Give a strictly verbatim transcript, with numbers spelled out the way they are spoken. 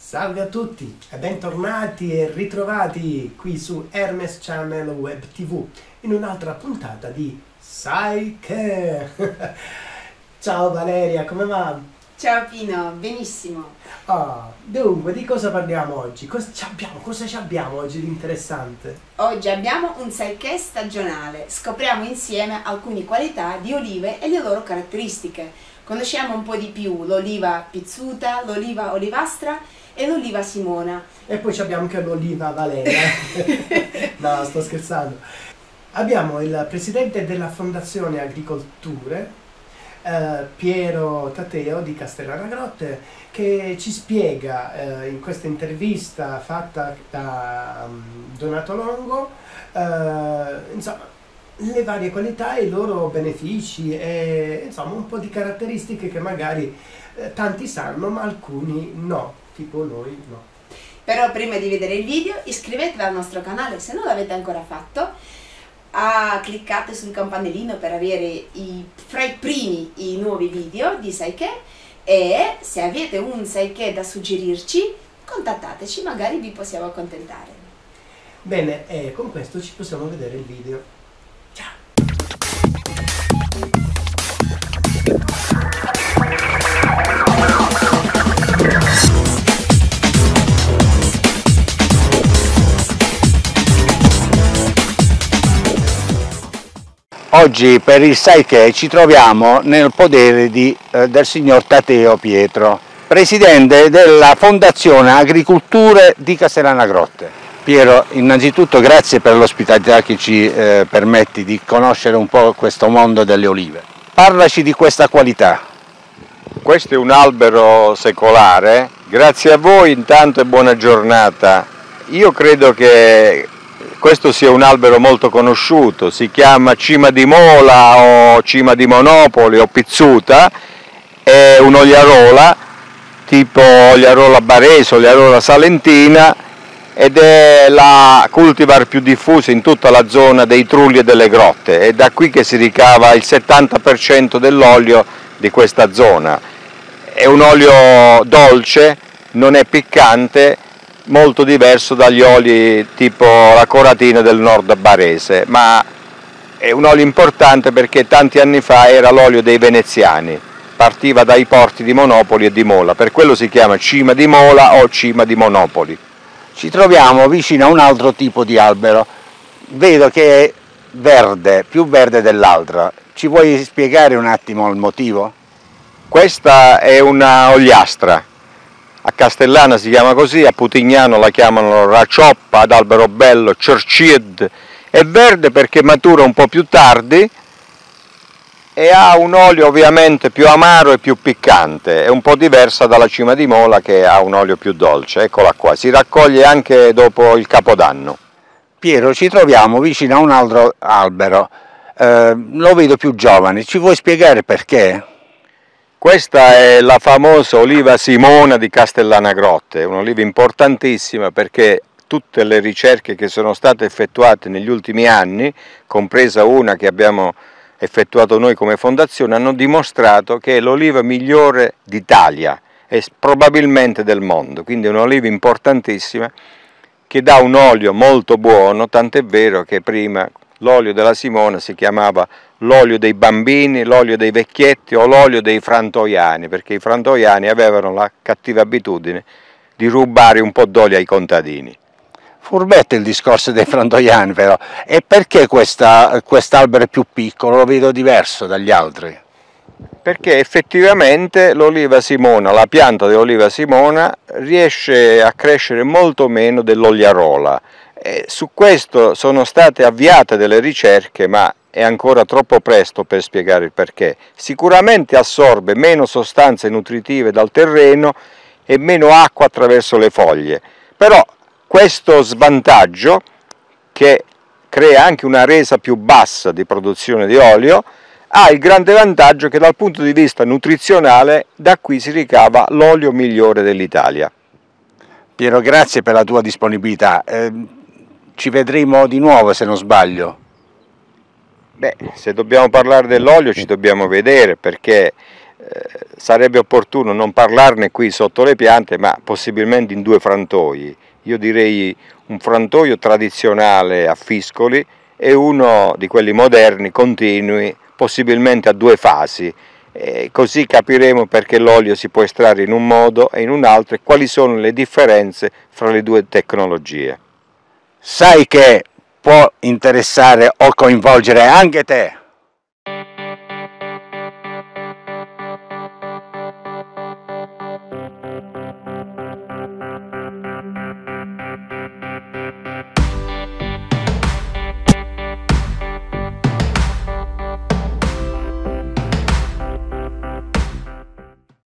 Salve a tutti e bentornati e ritrovati qui su Hermes Channel Web tivù in un'altra puntata di Sai che? Ciao Valeria, come va? Ciao Pino, benissimo. Ah, dunque, di cosa parliamo oggi? Cosa ci abbiamo, cosa ci abbiamo oggi di interessante? Oggi abbiamo un sai che stagionale. Scopriamo insieme alcune qualità di olive e le loro caratteristiche. Conosciamo un po' di più l'oliva pizzuta, l'oliva olivastra e l'oliva Simona. E poi ci abbiamo anche l'oliva Valeria. No, sto scherzando. Abbiamo il presidente della Fondazione Agricolture, eh, Piero Tateo di Castellana Grotte, che ci spiega eh, in questa intervista fatta da um, Donato Longo eh, insomma, le varie qualità e i loro benefici e insomma un po' di caratteristiche che magari eh, tanti sanno ma alcuni no, tipo noi no. Però prima di vedere il video iscrivetevi al nostro canale se non l'avete ancora fatto, ah, cliccate sul campanellino per avere i, fra i primi i nuovi video di Sai che, e se avete un Sai che da suggerirci contattateci, magari vi possiamo accontentare. Bene, e con questo ci possiamo vedere il video. Oggi per il Sai che ci troviamo nel podere di, eh, del signor Tateo Pietro, presidente della Fondazione Agricolture di Castellana Grotte. Piero, innanzitutto grazie per l'ospitalità che ci eh, permetti di conoscere un po' questo mondo delle olive. Parlaci di questa qualità. Questo è un albero secolare, grazie a voi intanto e buona giornata. Io credo che questo sia un albero molto conosciuto, si chiama cima di mola o cima di monopoli o pizzuta, è un'oliarola tipo oliarola barese, oliarola salentina, ed è la cultivar più diffusa in tutta la zona dei Trulli e delle Grotte, è da qui che si ricava il settanta per cento dell'olio di questa zona. È un olio dolce, non è piccante, molto diverso dagli oli tipo la coratina del nord barese, ma è un olio importante perché tanti anni fa era l'olio dei veneziani, partiva dai porti di Monopoli e di Mola, per quello si chiama cima di Mola o cima di Monopoli. Ci troviamo vicino a un altro tipo di albero, vedo che è verde, più verde dell'altro, ci vuoi spiegare un attimo il motivo? Questa è una oliastra. A Castellana si chiama così, a Putignano la chiamano racioppa, ad Alberobello, cercied. È verde perché matura un po' più tardi e ha un olio ovviamente più amaro e più piccante, è un po' diversa dalla cima di mola che ha un olio più dolce. Eccola qua, si raccoglie anche dopo il Capodanno. Piero, ci troviamo vicino a un altro albero, eh, lo vedo più giovane, ci vuoi spiegare perché? Questa è la famosa oliva Simona di Castellana Grotte, un'oliva importantissima perché tutte le ricerche che sono state effettuate negli ultimi anni, compresa una che abbiamo effettuato noi come fondazione, hanno dimostrato che è l'oliva migliore d'Italia e probabilmente del mondo, quindi è un'oliva importantissima che dà un olio molto buono, tant'è vero che prima l'olio della Simona si chiamava l'olio dei bambini, l'olio dei vecchietti o l'olio dei frantoiani, perché i frantoiani avevano la cattiva abitudine di rubare un po' d'olio ai contadini. Furbetto il discorso dei frantoiani però, e perché quest'albero è più piccolo, lo vedo diverso dagli altri? Perché effettivamente l'oliva Simona, la pianta dell'oliva Simona, riesce a crescere molto meno dell'oliarola. E su questo sono state avviate delle ricerche, ma è ancora troppo presto per spiegare il perché. Sicuramente assorbe meno sostanze nutritive dal terreno e meno acqua attraverso le foglie, però questo svantaggio, che crea anche una resa più bassa di produzione di olio, ha il grande vantaggio che dal punto di vista nutrizionale da qui si ricava l'olio migliore dell'Italia. Piero, grazie per la tua disponibilità. Eh, ci vedremo di nuovo se non sbaglio. Beh, se dobbiamo parlare dell'olio ci dobbiamo vedere perché eh, sarebbe opportuno non parlarne qui sotto le piante, ma possibilmente in due frantoi. Io direi un frantoio tradizionale a fiscoli e uno di quelli moderni, continui, possibilmente a due fasi. E così capiremo perché l'olio si può estrarre in un modo e in un altro e quali sono le differenze fra le due tecnologie. Sai che può interessare o coinvolgere anche te?